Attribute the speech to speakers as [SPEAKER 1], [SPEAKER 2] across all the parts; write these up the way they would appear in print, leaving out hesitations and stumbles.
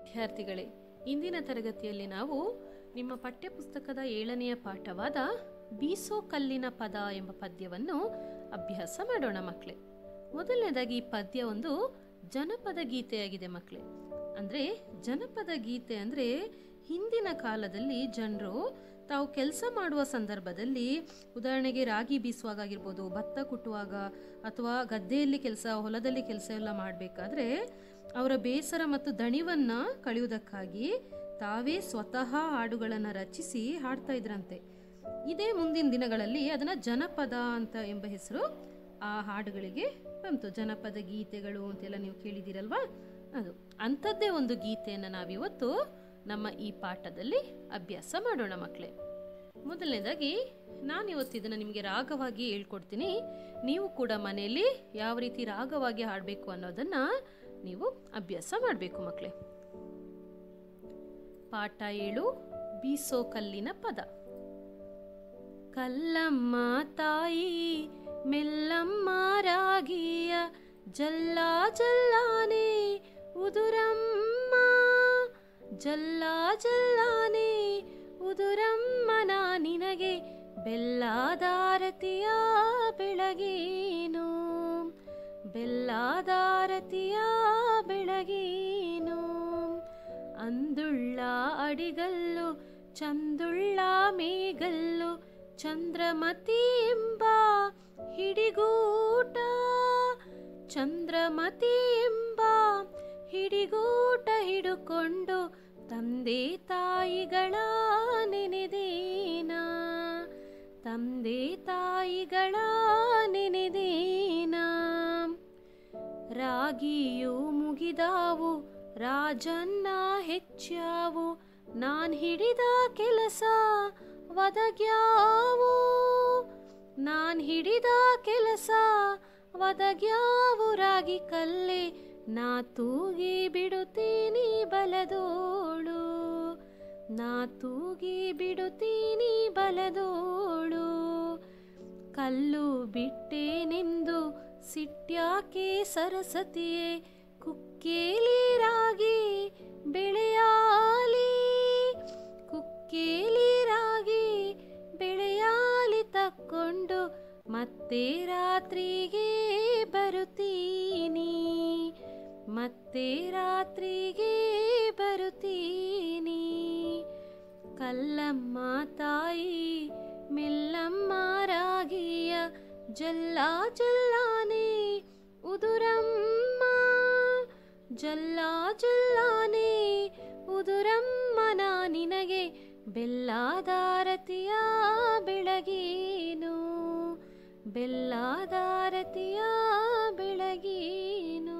[SPEAKER 1] ವಿದ್ಯಾರ್ಥಿಗಳೇ, ಇಂದಿನ ತರಗತಿಯಲ್ಲಿ ನಾವು ನಿಮ್ಮ ಪಠ್ಯಪುಸ್ತಕದ 7ನೆಯ ಪಾಠವಾದ ಬೀಸೋ ಕಲ್ಲಿನ ಪದ ಎಂಬ ಪದ್ಯವನ್ನು ಅಭ್ಯಾಸ ಮಾಡೋಣ ಮಕ್ಕಳೇ. ಮೊದಲನೇದಾಗಿ ಈ ಪದ್ಯ ಒಂದು ಜನಪದ ಗೀತೆಯಾಗಿದೆ ಮಕ್ಕಳೇ. ಅಂದರೆ ಜನಪದ ಗೀತೆ ಅಂದರೆ ಹಿಂದಿನ ಕಾಲದಲ್ಲಿ ಜನರು ತಾವು ಕೆಲಸ ಮಾಡುವ ಸಂದರ್ಭದಲ್ಲಿ, ಉದಾಹರಣೆಗೆ ರಾಗಿ ಬೀಸುವಾಗ ಆಗಿರ್ಬೋದು, ಭತ್ತ ಕುಟ್ಟುವಾಗ ಅಥವಾ ಗದ್ದೆಯಲ್ಲಿ ಕೆಲಸ, ಹೊಲದಲ್ಲಿ ಕೆಲಸ ಎಲ್ಲ ಮಾಡಬೇಕಾದ್ರೆ ಅವರ ಬೇಸರ ಮತ್ತು ದಣಿವನ್ನು ಕಳೆಯುವುದಕ್ಕಾಗಿ ತಾವೇ ಸ್ವತಃ ಹಾಡುಗಳನ್ನು ರಚಿಸಿ ಹಾಡ್ತಾ ಇದ್ರಂತೆ. ಇದೇ ಮುಂದಿನ ದಿನಗಳಲ್ಲಿ ಅದನ್ನು ಜನಪದ ಅಂತ ಎಂಬ ಹೆಸರು ಆ ಹಾಡುಗಳಿಗೆ ಬಂತು. ಜನಪದ ಗೀತೆಗಳು ಅಂತೆಲ್ಲ ನೀವು ಕೇಳಿದ್ದೀರಲ್ವಾ, ಅದು ಅಂಥದ್ದೇ ಒಂದು ಗೀತೆಯನ್ನು ನಾವಿವತ್ತು ನಮ್ಮ ಈ ಪಾಠದಲ್ಲಿ ಅಭ್ಯಾಸ ಮಾಡೋಣ ಮಕ್ಕಳೇ. ಮೊದಲನೇದಾಗಿ ನಾನಿವತ್ತು ಇದನ್ನು ನಿಮಗೆ ರಾಗವಾಗಿ ಹೇಳ್ಕೊಡ್ತೀನಿ. ನೀವು ಕೂಡ ಮನೆಯಲ್ಲಿ ಯಾವ ರೀತಿ ರಾಗವಾಗಿ ಹಾಡಬೇಕು ಅನ್ನೋದನ್ನು ನೀವು ಅಭ್ಯಾಸ ಮಾಡಬೇಕು ಮಕ್ಕಳೇ. ಪಾಠ 7, ಬೀಸೋ ಕಲ್ಲಿನ ಪದ. ಕಲ್ಲಮ್ಮ ತಾಯಿ ಮೆಲ್ಲಮ್ಮ ರಾಗಿಯ ಜಲ್ಲ ಜಲ್ಲಾನೆ ಉದುರಮ್ಮ, ಜಲ್ಲ ಜಲ್ಲಾನೆ ಉದುರಮ್ಮನ ನಿನಗೆ ಬೆಲ್ಲದಾರತಿಯ ಬೆಳಗೇನು, ಬೆಲ್ಲದಾರತಿಯ ಬೆಳಗೇನು. ಅಂದುಳ್ಳ ಅಡಿಗಲ್ಲು ಚಂದುಳ್ಳ ಮೇಗಲ್ಲು ಚಂದ್ರಮತಿ ಎಂಬ ಹಿಡಿಗೂಟ, ಚಂದ್ರಮತಿ ಎಂಬ ಹಿಡಿಗೂಟ ಹಿಡುಕೊಂಡು ತಂದೆ ತಾಯಿಗಳ ನೆನೆದೇನ, ತಂದೆ ತಾಯಿಗಳ ನೆನೆದೇನ. ರಾಗಿಯು ಮುಗಿದಾವು ರಾಜನ್ನ ಹೆಚ್ಚಾವು, ನಾನ್ ಹಿಡಿದ ಕೆಲಸ ಒದಗ್ಯಾವು, ನಾನ್ ಹಿಡಿದ ಕೆಲಸ ಒದಗ್ಯಾವು. ರಾಗಿ ಕಲ್ಲೆ ನಾ ತೂಗಿ ಬಿಡುತ್ತೀನಿ ಬಲದೋಳು, ನಾ ತೂಗಿ ಬಿಡುತ್ತೀನಿ ಬಲದೋಳು. ಕಲ್ಲು ಬಿಟ್ಟೇನೆಂದು ಸಿಟ್ಯಾಕೆ ಸರಸತಿಯೇ, ಕುಕ್ಕೇಲಿ ರಾಗಿ ಬೆಳೆಯಾಲಿ, ಕುಕ್ಕೇಲಿ ರಾಗಿ ಬೆಳೆಯಾಲಿ. ತಕ್ಕೊಂಡು ಮತ್ತೆ ರಾತ್ರಿಗೆ ಬರುತ್ತೀನಿ, ಮತ್ತೆ ರಾತ್ರಿಗೆ ಬರುತ್ತೀನಿ. ಕಲ್ಲಮ್ಮ ತಾಯಿ ಮೆಲ್ಲಮ್ಮ ರಾಗಿಯ ಜಲ್ಲ ಜಲ್ಲಾನೆ ಉದುರಮ್ಮ, ಜಲ್ಲ ಜಲ್ಲಾನೆ ಉದುರಮ್ಮನ ನಿನಗೆ ಬೆಲ್ಲದಾರತಿಯ ಬೆಳಗೇನು, ಬೆಲ್ಲದಾರತಿಯ ಬೆಳಗೇನು.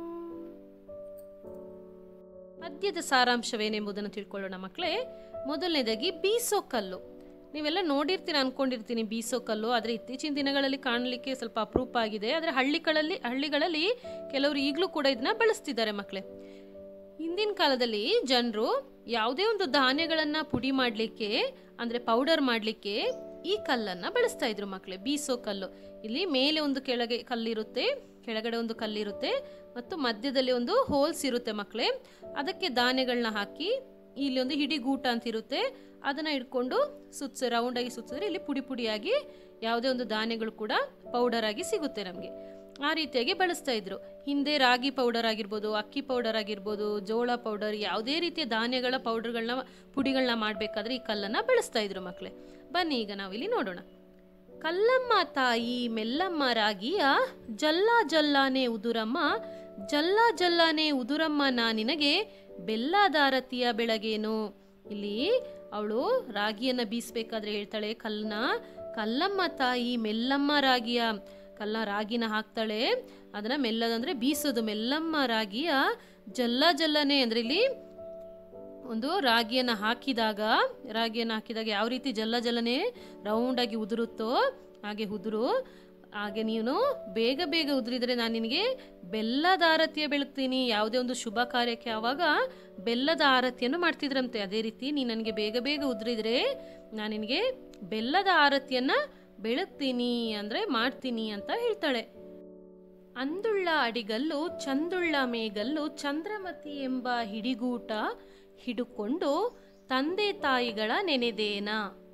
[SPEAKER 1] ಪದ್ಯದ ಸಾರಾಂಶವೇನೆಂಬುದನ್ನು ತಿಳ್ಕೊಳ್ಳೋಣ ಮಕ್ಕಳೇ. ಮೊದಲನೇದಾಗಿ ಬೀಸೋ ಕಲ್ಲು. ನೀವೆಲ್ಲ ನೋಡಿರ್ತೀರ ಅನ್ಕೊಂಡಿರ್ತೀನಿ ಬೀಸೋ ಕಲ್ಲು, ಆದರೆ ಇತ್ತೀಚಿನ ದಿನಗಳಲ್ಲಿ ಕಾಣಲಿಕ್ಕೆ ಸ್ವಲ್ಪ ಅಪರೂಪ ಆಗಿದೆ. ಆದರೆ ಹಳ್ಳಿಗಳಲ್ಲಿ ಕೆಲವರು ಈಗಲೂ ಕೂಡ ಇದನ್ನ ಬಳಸ್ತಿದ್ದಾರೆ ಮಕ್ಕಳೇ. ಹಿಂದಿನ ಕಾಲದಲ್ಲಿ ಜನರು ಯಾವುದೇ ಒಂದು ಧಾನ್ಯಗಳನ್ನು ಪುಡಿ ಮಾಡಲಿಕ್ಕೆ, ಅಂದರೆ ಪೌಡರ್ ಮಾಡಲಿಕ್ಕೆ ಈ ಕಲ್ಲನ್ನು ಬಳಸ್ತಾ ಇದ್ರು ಮಕ್ಕಳೇ, ಬೀಸೋ ಕಲ್ಲು. ಇಲ್ಲಿ ಮೇಲೆ ಒಂದು ಕೆಳಗೆ ಕಲ್ಲಿರುತ್ತೆ, ಕೆಳಗಡೆ ಒಂದು ಕಲ್ಲಿರುತ್ತೆ ಮತ್ತು ಮಧ್ಯದಲ್ಲಿ ಒಂದು ಹೋಲ್ಸ್ ಇರುತ್ತೆ ಮಕ್ಕಳೇ. ಅದಕ್ಕೆ ಧಾನ್ಯಗಳನ್ನ ಹಾಕಿ, ಇಲ್ಲಿ ಒಂದು ಹಿಡಿಗೂಟ ಅಂತ ಇರುತ್ತೆ, ಅದನ್ನು ಇಟ್ಕೊಂಡು ರೌಂಡಾಗಿ ಸುತ್ತಿದ್ರೆ ಇಲ್ಲಿ ಪುಡಿ ಪುಡಿಯಾಗಿ ಯಾವುದೇ ಒಂದು ಧಾನ್ಯಗಳು ಕೂಡ ಪೌಡರ್ ಆಗಿ ಸಿಗುತ್ತೆ ನಮಗೆ. ಆ ರೀತಿಯಾಗಿ ಬಳಸ್ತಾ ಇದ್ರು. ಹಿಂದೆ ರಾಗಿ ಪೌಡರ್ ಆಗಿರ್ಬೋದು, ಅಕ್ಕಿ ಪೌಡರ್ ಆಗಿರ್ಬೋದು, ಜೋಳ ಪೌಡರ್, ಯಾವುದೇ ರೀತಿಯ ಧಾನ್ಯಗಳ ಪೌಡರ್ಗಳನ್ನ ಪುಡಿಗಳನ್ನ ಮಾಡಬೇಕಾದ್ರೆ ಈ ಕಲ್ಲನ್ನು ಬಳಸ್ತಾ ಇದ್ರು ಮಕ್ಕಳೇ. ಬನ್ನಿ ಈಗ ನಾವಿಲ್ಲಿ ನೋಡೋಣ. ಕಲ್ಲಮ್ಮ ತಾಯಿ ಮೆಲ್ಲಮ್ಮ ರಾಗಿಯ ಜಲ್ಲ ಜಲ್ಲಾನೆ ಉದುರಮ್ಮ, ಜಲ್ಲ ಜಲ್ಲಾನೆ ಉದುರಮ್ಮ ನಾ ನಿನಗೆ ಬೆಲ್ಲದಾರತಿಯ ಬೆಳಗೇನು. ಇಲ್ಲಿ ಅವಳು ರಾಗಿಯನ್ನ ಬೀಸಬೇಕಾದ್ರೆ ಹೇಳ್ತಾಳೆ ಕಲ್ಲಮ್ಮ ತಾಯಿ ಮೆಲ್ಲಮ್ಮ ರಾಗಿಯ, ರಾಗಿನ ಹಾಕ್ತಾಳೆ, ಅದನ್ನ ಮೆಲ್ಲದಂದ್ರೆ ಬೀಸೋದು, ಮೆಲ್ಲಮ್ಮ ರಾಗಿಯ ಜಲ್ಲ ಜಲ್ಲನೆ ಅಂದ್ರೆ ಇಲ್ಲಿ ಒಂದು ರಾಗಿಯನ್ನು ಹಾಕಿದಾಗ ಯಾವ ರೀತಿ ಜಲ್ಲ ಜಲ್ಲನೆ ರೌಂಡ್ ಆಗಿ ಉದುರುತ್ತೋ ಹಾಗೆ ಉದುರು. ಹಾಗೆ ನೀನು ಬೇಗ ಬೇಗ ಉದುರಿದ್ರೆ ನಾನು ನಿನಗೆ ಬೆಲ್ಲದ ಆರತಿಯ ಬೆಳಗ್ತೀನಿ. ಯಾವುದೇ ಒಂದು ಶುಭ ಕಾರ್ಯಕ್ಕೆ ಆವಾಗ ಬೆಲ್ಲದ ಆರತಿಯನ್ನು ಮಾಡ್ತಿದ್ರಂತೆ. ಅದೇ ರೀತಿ ನೀನು ನನಗೆ ಬೇಗ ಬೇಗ ಉದುರಿದ್ರೆ ನಾನು ನಿನಗೆ ಬೆಲ್ಲದ ಆರತಿಯನ್ನ ಬೆಳಗ್ತೀನಿ, ಅಂದ್ರೆ ಮಾಡ್ತೀನಿ ಅಂತ ಹೇಳ್ತಾಳೆ. ಅಂದುಳ್ಳ ಅಡಿಗಲ್ಲು ಚಂದುಳ್ಳ ಮೇಗಲ್ಲು ಚಂದ್ರಮತಿ ಎಂಬ ಹಿಡಿಗೂಟ ಹಿಡುಕೊಂಡು ತಂದೆ ತಾಯಿಗಳ ನೆನೆದೇನ.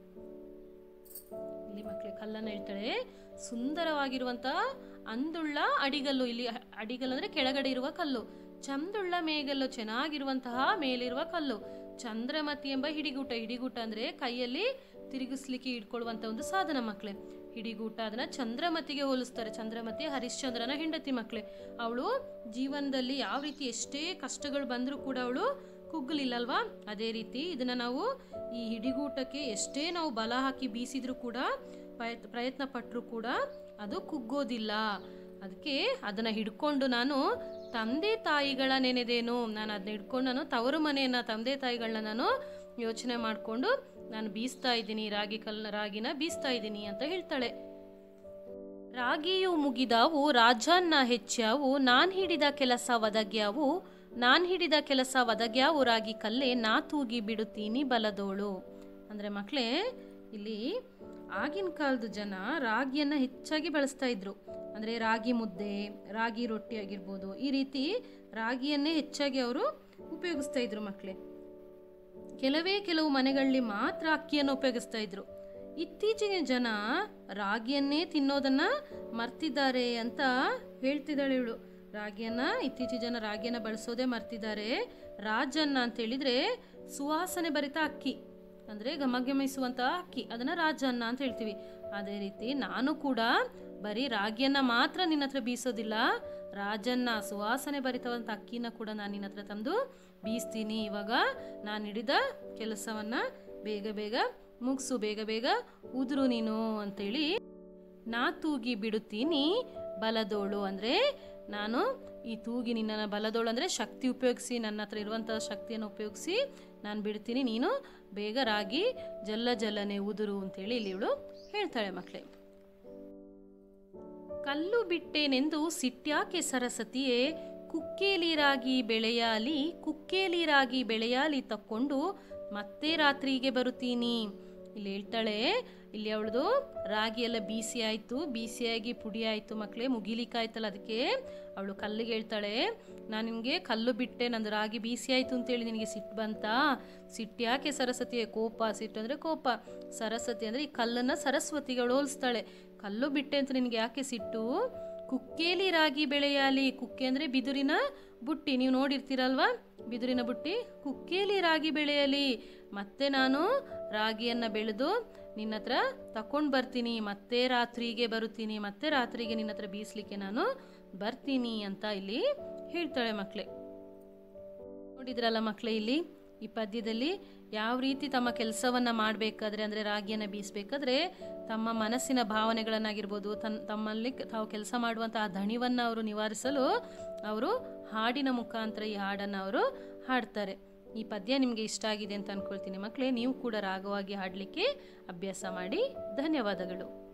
[SPEAKER 1] ಇಲ್ಲಿ ಮಕ್ಕಳಿಗೆ ಕಲ್ಲನ್ನು ಹೇಳ್ತಾಳೆ. ಸುಂದರವಾಗಿರುವಂತಹ ಅಂದುಳ್ಳ ಅಡಿಗಲ್ಲು, ಇಲ್ಲಿ ಅಡಿಗಲ್ಲು ಅಂದ್ರೆ ಕೆಳಗಡೆ ಇರುವ ಕಲ್ಲು, ಚಂದುಳ್ಳ ಮೇಗಲ್ಲು ಚೆನ್ನಾಗಿರುವಂತಹ ಮೇಲಿರುವ ಕಲ್ಲು, ಚಂದ್ರಮತಿ ಎಂಬ ಹಿಡಿಗೂಟ. ಹಿಡಿಗೂಟ ಅಂದ್ರೆ ಕೈಯಲ್ಲಿ ತಿರುಗಿಸ್ಲಿಕ್ಕೆ ಇಟ್ಕೊಳ್ಳುವಂತ ಒಂದು ಸಾಧನ ಮಕ್ಕಳೇ. ಹಿಡಿಗೂಟ ಅದನ್ನ ಚಂದ್ರಮತಿಗೆ ಹೋಲಿಸ್ತಾರೆ. ಚಂದ್ರಮತಿ ಹರಿಶ್ಚಂದ್ರನ ಹೆಂಡತಿ ಮಕ್ಕಳೇ. ಅವಳು ಜೀವನದಲ್ಲಿ ಯಾವ ರೀತಿ ಎಷ್ಟೇ ಕಷ್ಟಗಳು ಬಂದರೂ ಕೂಡ ಅವಳು ಕುಗ್ಗಲಿಲ್ಲಲ್ವಾ? ಅದೇ ರೀತಿ ಇದನ್ನ ನಾವು ಈ ಹಿಡಿಗೂಟಕ್ಕೆ ಎಷ್ಟೇ ನಾವು ಬಲ ಹಾಕಿ ಬೀಸಿದ್ರು ಕೂಡ, ಪ್ರಯತ್ನ ಪಟ್ಟರು ಕೂಡ ಅದು ಕುಗ್ಗೋದಿಲ್ಲ. ಅದಕ್ಕೆ ಅದನ್ನ ಹಿಡ್ಕೊಂಡು ನಾನು ತಂದೆ ತಾಯಿಗಳ ನೆನೆದೇನು. ನಾನು ಅದನ್ನ ಹಿಡ್ಕೊಂಡು ನಾನು ತವರು ಮನೆಯನ್ನ, ತಂದೆ ತಾಯಿಗಳನ್ನ ನಾನು ಯೋಚನೆ ಮಾಡಿಕೊಂಡು ನಾನು ಬೀಸ್ತಾ ಇದ್ದೀನಿ, ರಾಗಿನ ಬೀಸ್ತಾ ಇದ್ದೀನಿ ಅಂತ ಹೇಳ್ತಾಳೆ. ರಾಗಿಯು ಮುಗಿದಾವು ರಾಜನ್ನ ಹೆಚ್ಚಾವು, ನಾನ್ ಹಿಡಿದ ಕೆಲಸ ಒದಗ್ಯಾವು ರಾಗಿ ಕಲ್ಲೆ, ನಾ ತೂಗಿ ಬಿಡುತ್ತೀನಿ ಬಲದೋಳು. ಅಂದ್ರೆ ಮಕ್ಕಳೇ, ಇಲ್ಲಿ ಆಗಿನ ಕಾಲದ ಜನ ರಾಗಿಯನ್ನ ಹೆಚ್ಚಾಗಿ ಬಳಸ್ತಾ ಇದ್ರು. ಅಂದ್ರೆ ರಾಗಿ ಮುದ್ದೆ, ರಾಗಿ ರೊಟ್ಟಿ ಆಗಿರ್ಬೋದು, ಈ ರೀತಿ ರಾಗಿಯನ್ನೇ ಹೆಚ್ಚಾಗಿ ಅವರು ಉಪಯೋಗಿಸ್ತಾ ಇದ್ರು ಮಕ್ಕಳೇ. ಕೆಲವು ಮನೆಗಳಲ್ಲಿ ಮಾತ್ರ ಅಕ್ಕಿಯನ್ನು ಉಪಯೋಗಿಸ್ತಾ ಇದ್ರು. ಇತ್ತೀಚೆಗೆ ಜನ ರಾಗಿಯನ್ನೇ ತಿನ್ನೋದನ್ನ ಮರ್ತಿದ್ದಾರೆ ಅಂತ ಹೇಳ್ತಿದ್ದಾಳೆ ಇವಳು. ಇತ್ತೀಚೆಗೆ ಜನ ರಾಗಿಯನ್ನ ಬಳಸೋದೇ ಮರ್ತಿದ್ದಾರೆ. ರಾಜನ್ನ ಅಂತ ಹೇಳಿದ್ರೆ ಸುವಾಸನೆ ಭರಿತ ಅಕ್ಕಿ, ಅಂದ್ರೆ ಘಮಘಮಿಸುವಂತ ಅಕ್ಕಿ, ಅದನ್ನ ರಾಜನ್ನ ಅಂತ ಹೇಳ್ತೀವಿ. ಅದೇ ರೀತಿ ನಾನು ಕೂಡ ಬರೀ ರಾಗಿಯನ್ನ ಮಾತ್ರ ನಿನ್ನ ಹತ್ರ ಬೀಸೋದಿಲ್ಲ, ರಾಜನ್ನ ಸುವಾಸನೆ ಭರಿತವಂತ ಅಕ್ಕಿನ ಕೂಡ ನಾನು ನಿನ್ನ ಹತ್ರ ತಂದು ಬೀಸ್ತೀನಿ. ಇವಾಗ ನಾನು ಹಿಡಿದ ಕೆಲಸವನ್ನ ಬೇಗ ಮುಗಿಸು, ಬೇಗ ಉದುರು ನೀನು ಅಂತೇಳಿ ನಾ ತೂಗಿ ಬಿಡುತ್ತೀನಿ ಬಲದೋಳು. ಅಂದ್ರೆ ನಾನು ಈ ತೂಗಿ ನಿನ್ನ ಬಲದೋಳು ಅಂದ್ರೆ ಶಕ್ತಿ ಉಪಯೋಗಿಸಿ, ನನ್ನ ಹತ್ರ ಇರುವಂತಹ ಶಕ್ತಿಯನ್ನು ಉಪಯೋಗಿಸಿ ನಾನು ಬಿಡ್ತೀನಿ, ನೀನು ಬೇಗ ರಾಗಿ ಜಲ್ಲನೆ ಉದುರು ಅಂತೇಳಿ ಇಲ್ಲಿ ಇವಳು ಹೇಳ್ತಾಳೆ ಮಕ್ಕಳೇ. ಕಲ್ಲು ಬಿಟ್ಟೇನೆಂದು ಸಿಟ್ಯಾಕೆ ಸರಸ್ವತಿಯೇ, ಕುಕ್ಕೇಲಿ ರಾಗಿ ಬೆಳೆಯಾಲಿ ತಕ್ಕೊಂಡು ಮತ್ತೆ ರಾತ್ರಿಗೆ ಬರುತ್ತೀನಿ. ಇಲ್ಲಿ ಹೇಳ್ತಾಳೆ, ಇಲ್ಲಿ ಅವಳದು ರಾಗಿ ಎಲ್ಲ ಬಿಸಿಯಾಗಿ ಪುಡಿ ಆಯ್ತು ಮಕ್ಕಳೇ, ಮುಗಿಲಿಕ್ಕಾಯ್ತಲ್ಲ, ಅದಕ್ಕೆ ಅವಳು ಕಲ್ಲಿಗೆ ಹೇಳ್ತಾಳೆ, ನಾನು ನಿನಗೆ ಕಲ್ಲು ಬಿಟ್ಟೆ, ನಂದು ರಾಗಿ ಬಿಸಿ ಆಯ್ತು ಅಂತೇಳಿ ನಿನಗೆ ಸಿಟ್ಟು ಬಂತಾ? ಸಿಟ್ಟು ಯಾಕೆ ಸರಸ್ವತಿಯೇ? ಕೋಪ, ಸಿಟ್ಟು ಅಂದ್ರೆ ಕೋಪ, ಸರಸ್ವತಿ ಅಂದ್ರೆ ಈ ಕಲ್ಲನ್ನ ಸರಸ್ವತಿಗೆ ಹೋಲಿಸ್ತಾಳೆ. ಕಲ್ಲು ಬಿಟ್ಟೆ ಅಂತ ನಿನಗೆ ಯಾಕೆ ಸಿಟ್ಟು? ಕುಕ್ಕೇಲಿ ರಾಗಿ ಬೆಳೆಯಾಲಿ, ಕುಕ್ಕೆ ಅಂದ್ರೆ ಬಿದುರಿನ ಬುಟ್ಟಿ, ನೀವು ನೋಡಿರ್ತೀರಲ್ವಾ ಬಿದುರಿನ ಬುಟ್ಟಿ. ಕುಕ್ಕೇಲಿ ರಾಗಿ ಬೆಳೆಯಲಿ, ಮತ್ತೆ ನಾನು ರಾಗಿಯನ್ನ ಬೆಳೆದು ನಿನ್ನ ಹತ್ರ ತಕೊಂಡ್ ಬರ್ತೀನಿ, ಮತ್ತೆ ರಾತ್ರಿಗೆ ಬರುತ್ತೀನಿ, ಮತ್ತೆ ರಾತ್ರಿಗೆ ನಿನ್ನ ಹತ್ರ ಬೀಸ್ಲಿಕ್ಕೆ ನಾನು ಬರ್ತೀನಿ ಅಂತ ಇಲ್ಲಿ ಹೇಳ್ತಾಳೆ ಮಕ್ಕಳೇ. ನೋಡಿದ್ರಲ್ಲ ಮಕ್ಕಳೇ, ಇಲ್ಲಿ ಈ ಪದ್ಯದಲ್ಲಿ ಯಾವ ರೀತಿ ತಮ್ಮ ಕೆಲಸವನ್ನ ಮಾಡಬೇಕಾದ್ರೆ, ಅಂದ್ರೆ ರಾಗಿಯನ್ನ ಬೀಸಬೇಕಾದ್ರೆ ತಮ್ಮ ಮನಸ್ಸಿನ ಭಾವನೆಗಳನ್ನಾಗಿರ್ಬೋದು, ತಮ್ಮಲ್ಲಿ ತಾವು ಕೆಲಸ ಮಾಡುವಂತಹ ದಣಿವನ್ನ ಅವರು ನಿವಾರಿಸಲು ಅವರು ಹಾಡಿನ ಮುಖಾಂತರ ಈ ಹಾಡನ್ನು ಅವರು ಹಾಡ್ತಾರೆ. ಈ ಪದ್ಯ ನಿಮಗೆ ಇಷ್ಟ ಆಗಿದೆ ಅಂತ ಅನ್ಕೊಳ್ತೀನಿ ಮಕ್ಕಳೇ. ನೀವು ಕೂಡ ರಾಗವಾಗಿ ಹಾಡಲಿಕ್ಕೆ ಅಭ್ಯಾಸ ಮಾಡಿ. ಧನ್ಯವಾದಗಳು.